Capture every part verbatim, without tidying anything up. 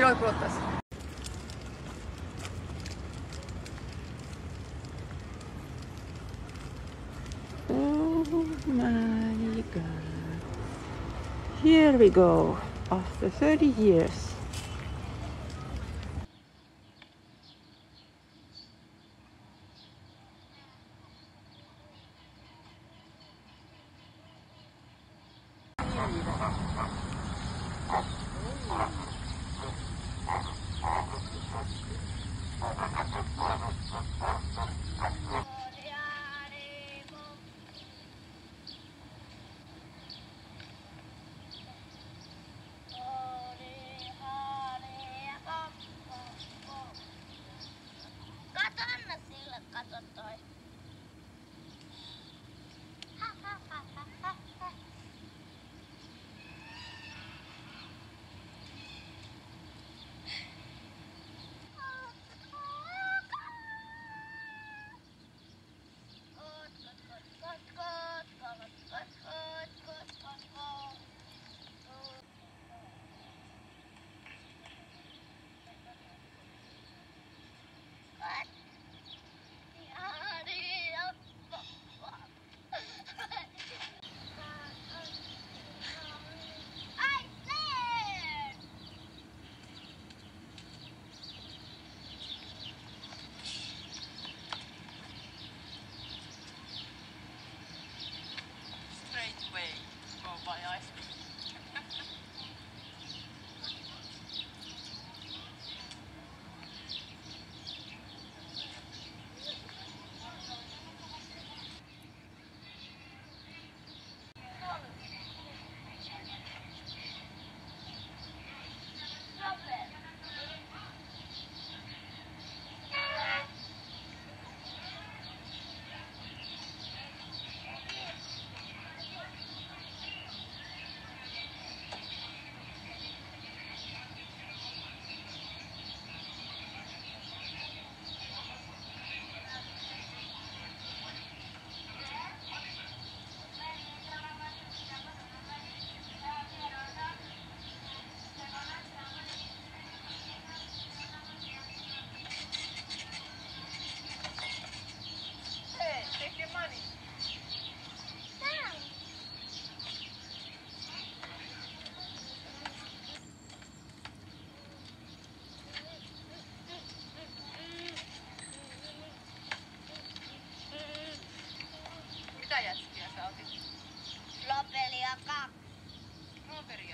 Joo, klottas. Oh my god. Here we go. After thirty years. Mitä jätskiä sä otit? Lopelia kaksi. Strawberrya.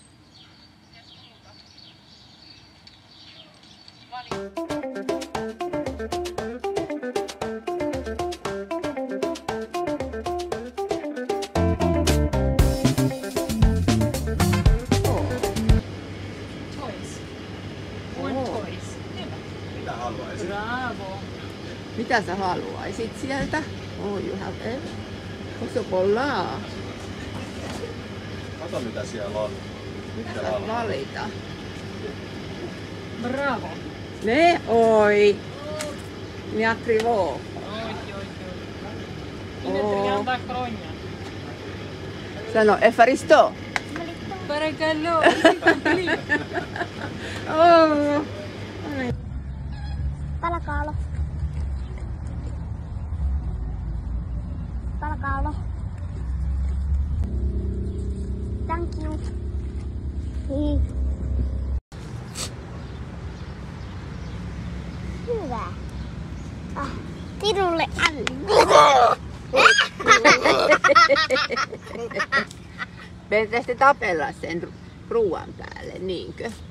Ja muuta. Vali. Mitä haluaisit? Bravo. Mitä sä haluaisit sieltä? Oh, you have it. Chocolate. Kato mitä siellä on. Mitä Mitä sä haluat? valita? Bravo. Ne, oi. Mi attrivò. Oj, oj, oj. Minne Oh. trianta cronja. Sano, Efaristo. Paragalo. Oh. Palakaalo. Palakaalo. Thank you. Hei. Hyvä. Ah, Tirulle anna. Pitäisi tapella sen ruoan päälle, niinkö?